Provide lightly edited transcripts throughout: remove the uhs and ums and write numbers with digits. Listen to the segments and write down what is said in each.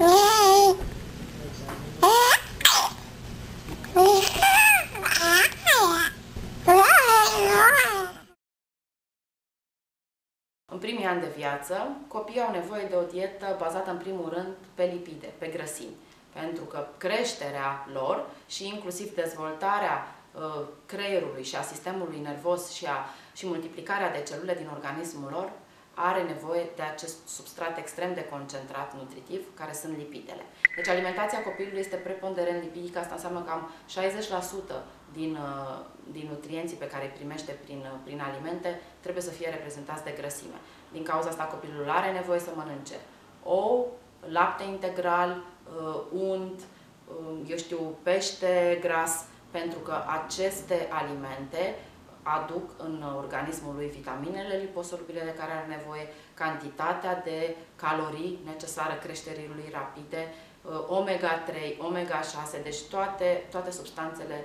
În primii ani de viață, copiii au nevoie de o dietă bazată în primul rând pe lipide, pe grăsimi, pentru că creșterea lor și inclusiv dezvoltarea creierului și a sistemului nervos și multiplicarea de celule din organismul lor are nevoie de acest substrat extrem de concentrat nutritiv, care sunt lipidele. Deci alimentația copilului este preponderent lipidică, asta înseamnă că cam 60% din nutrienții pe care îi primește prin alimente trebuie să fie reprezentați de grăsime. Din cauza asta copilul are nevoie să mănânce ou, lapte integral, unt, eu știu, pește gras, pentru că aceste alimente aduc în organismul lui vitaminele liposolubile de care are nevoie, cantitatea de calorii necesară creșterii lui rapide, omega-3, omega-6, deci toate substanțele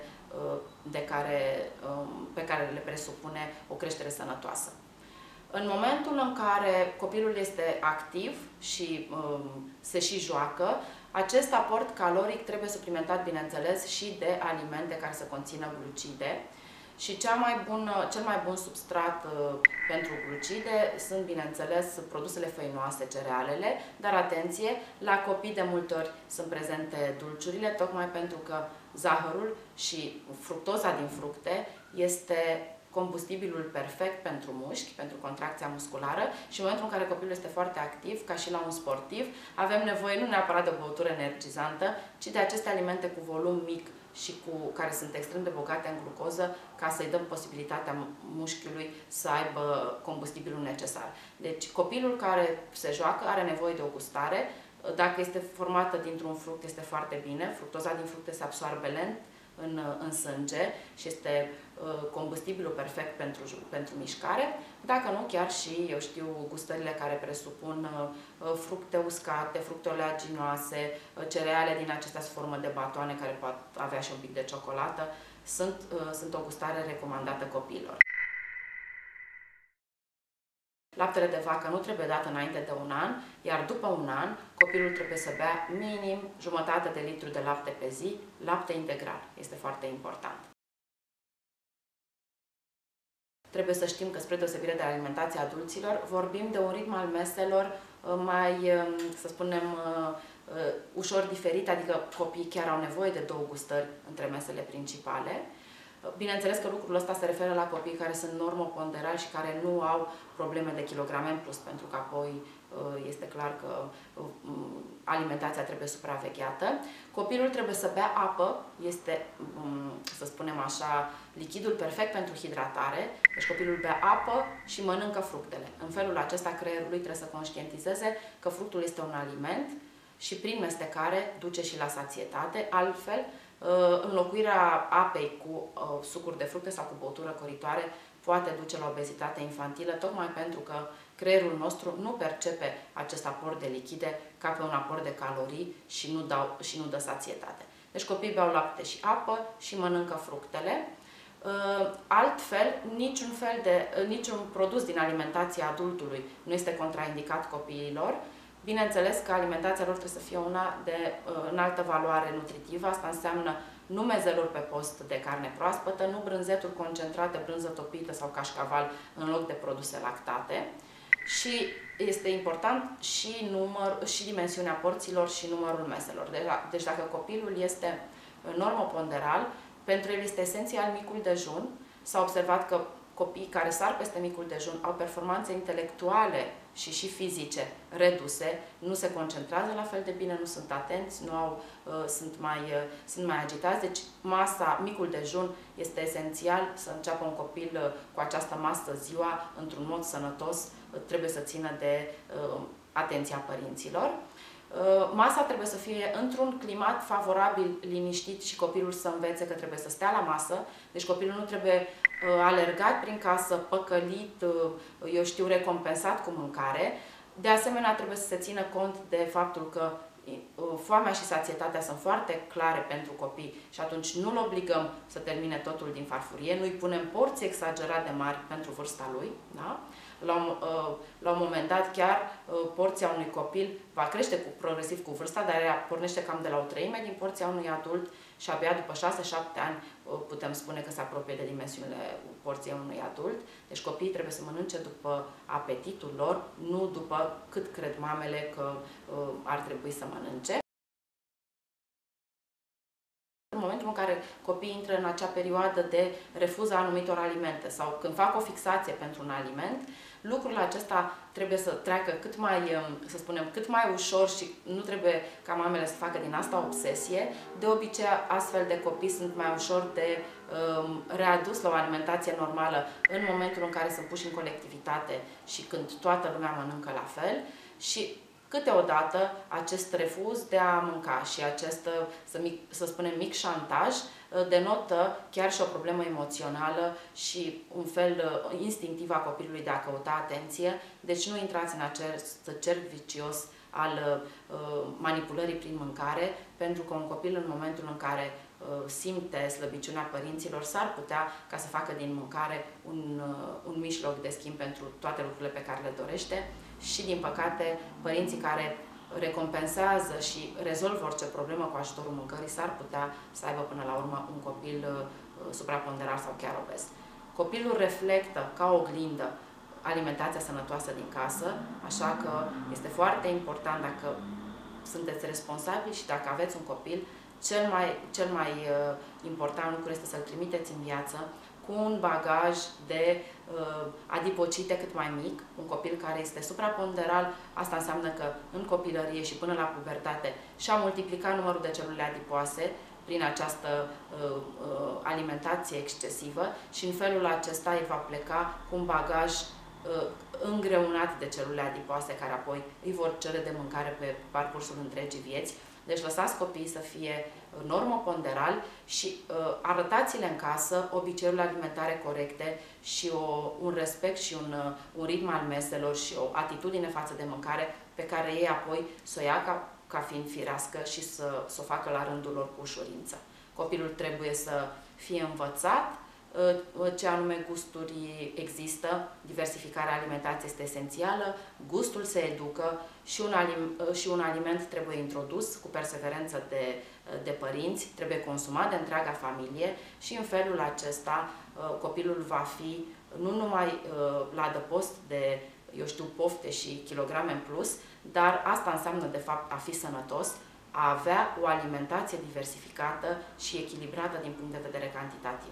pe care le presupune o creștere sănătoasă. În momentul în care copilul este activ și se și joacă, acest aport caloric trebuie suplimentat, bineînțeles, și de alimente care să conțină glucide. Și cel mai bun substrat pentru glucide sunt, bineînțeles, produsele făinoase, cerealele, dar atenție, la copii de multe ori sunt prezente dulciurile, tocmai pentru că zahărul și fructoza din fructe este combustibilul perfect pentru mușchi, pentru contracția musculară și în momentul în care copilul este foarte activ, ca și la un sportiv, avem nevoie nu neapărat de o băutură energizantă, ci de aceste alimente cu volum mic și care sunt extrem de bogate în glucoză, ca să-i dăm posibilitatea mușchiului să aibă combustibilul necesar. Deci copilul care se joacă are nevoie de o gustare. Dacă este formată dintr-un fruct, este foarte bine. Fructoza din fructe se absorbe lent în sânge și este combustibilul perfect pentru mișcare. Dacă nu, chiar și, eu știu, gustările care presupun fructe uscate, fructe oleaginoase, cereale din acestea sub formă de batoane care pot avea și un pic de ciocolată, sunt o gustare recomandată copiilor. Laptele de vacă nu trebuie dat înainte de un an, iar după un an copilul trebuie să bea minim jumătate de litru de lapte pe zi, lapte integral. Este foarte important. Trebuie să știm că, spre deosebire de alimentația adulților, vorbim de un ritm al meselor mai, să spunem, ușor diferit, adică copiii chiar au nevoie de 2 gustări între mesele principale. Bineînțeles că lucrul ăsta se referă la copiii care sunt normoponderali și care nu au probleme de kilograme în plus, pentru că apoi este clar că alimentația trebuie supravegheată. Copilul trebuie să bea apă, este, să spunem așa, lichidul perfect pentru hidratare. Deci copilul bea apă și mănâncă fructele. În felul acesta creierul lui trebuie să conștientizeze că fructul este un aliment și prin mestecare duce și la sațietate. Altfel, înlocuirea apei cu sucuri de fructe sau cu băutură coritoare poate duce la obezitate infantilă, tocmai pentru că creierul nostru nu percepe acest aport de lichide ca pe un aport de calorii și nu dă sațietate. Deci copiii beau lapte și apă și mănâncă fructele. Altfel, niciun produs din alimentația adultului nu este contraindicat copiilor. Bineînțeles că alimentația lor trebuie să fie una de înaltă valoare nutritivă, asta înseamnă nu mezeluri pe post de carne proaspătă, nu brânzeturi concentrate, brânză topită sau cașcaval în loc de produse lactate. Și este important și dimensiunea porțiilor și numărul meselor. Deci dacă copilul este normoponderal, pentru el este esențial micul dejun. S-a observat că copiii care sar peste micul dejun au performanțe intelectuale și fizice reduse, nu se concentrează la fel de bine, nu sunt atenți, sunt mai agitați. Deci micul dejun este esențial să înceapă un copil cu această masă ziua într-un mod sănătos, trebuie să țină de atenția părinților. Masa trebuie să fie într-un climat favorabil, liniștit și copilul să învețe că trebuie să stea la masă. Deci copilul nu trebuie alergat prin casă, păcălit, eu știu, recompensat cu mâncare. De asemenea, trebuie să se țină cont de faptul că foamea și sațietatea sunt foarte clare pentru copii și atunci nu-l obligăm să termine totul din farfurie, nu-i punem porții exagerat de mari pentru vârsta lui. Da? La un moment dat chiar porția unui copil va crește progresiv cu vârsta, dar ea pornește cam de la o treime din porția unui adult și abia după 6-7 ani putem spune că se apropie de dimensiunile porției unui adult. Deci copiii trebuie să mănânce după apetitul lor, nu după cât cred mamele că ar trebui să mănânce. În momentul în care copiii intră în acea perioadă de refuz a anumitor alimente sau când fac o fixație pentru un aliment, lucrul acesta trebuie să treacă cât mai, să spunem, cât mai ușor și nu trebuie ca mamele să facă din asta o obsesie. De obicei, astfel de copii sunt mai ușor de readus la o alimentație normală în momentul în care sunt puși în colectivitate și când toată lumea mănâncă la fel și câteodată acest refuz de a mânca și acest, să spunem, mic șantaj denotă chiar și o problemă emoțională și un fel instinctiv a copilului de a căuta atenție. Deci nu intrați în acest cerc vicios al manipulării prin mâncare, pentru că un copil în momentul în care simte slăbiciunea părinților s-ar putea ca să facă din mâncare un mijloc de schimb pentru toate lucrurile pe care le dorește. Și, din păcate, părinții care recompensează și rezolvă orice problemă cu ajutorul mâncării s-ar putea să aibă până la urmă un copil supraponderal sau chiar obez. Copilul reflectă ca o oglindă alimentația sănătoasă din casă, așa că este foarte important, dacă sunteți responsabili și dacă aveți un copil, cel mai important lucru este să-l trimiteți în viață cu un bagaj de adipocite cât mai mic. Un copil care este supraponderal, asta înseamnă că în copilărie și până la pubertate și-a multiplicat numărul de celule adipoase prin această alimentație excesivă și în felul acesta el va pleca cu un bagaj îngreunat de celule adipoase care apoi îi vor cere de mâncare pe parcursul întregii vieți. Deci lăsați copiii să fie normoponderali și arătați-le în casă obiceiurile alimentare corecte și un respect și un ritm al meselor și o atitudine față de mâncare pe care ei apoi să o ia ca fiind firească și să o facă la rândul lor cu ușurință. Copilul trebuie să fie învățat ce anume gusturi există, diversificarea alimentației este esențială, gustul se educă și un aliment trebuie introdus cu perseverență de părinți, trebuie consumat de întreaga familie și în felul acesta copilul va fi nu numai la adăpost de, eu știu, pofte și kilograme în plus, dar asta înseamnă de fapt a fi sănătos, a avea o alimentație diversificată și echilibrată din punct de vedere cantitativ.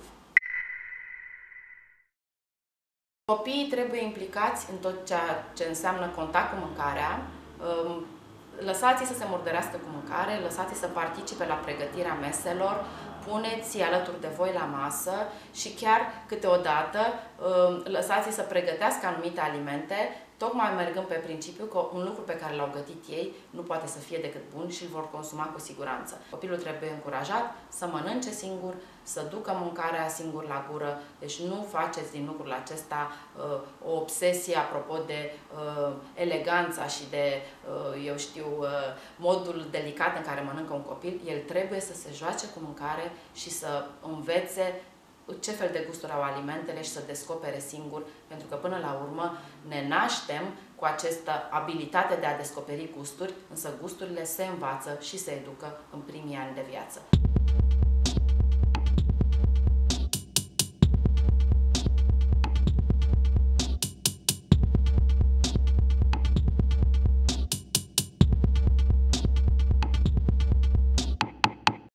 Copiii trebuie implicați în tot ceea ce înseamnă contact cu mâncarea, lăsați-i să se murdărească cu mâncare, lăsați-i să participe la pregătirea meselor, puneți-i alături de voi la masă și chiar câteodată lăsați-i să pregătească anumite alimente, tocmai mergând pe principiu că un lucru pe care l-au gătit ei nu poate să fie decât bun și îl vor consuma cu siguranță. Copilul trebuie încurajat să mănânce singur, să ducă mâncarea singur la gură, deci nu faceți din lucrul acesta o obsesie apropo de eleganța și de, eu știu, modul delicat în care mănâncă un copil. El trebuie să se joace cu mâncare și să învețe ce fel de gusturi au alimentele și să descopere singur, pentru că până la urmă ne naștem cu această abilitate de a descoperi gusturi, însă gusturile se învață și se educă în primii ani de viață.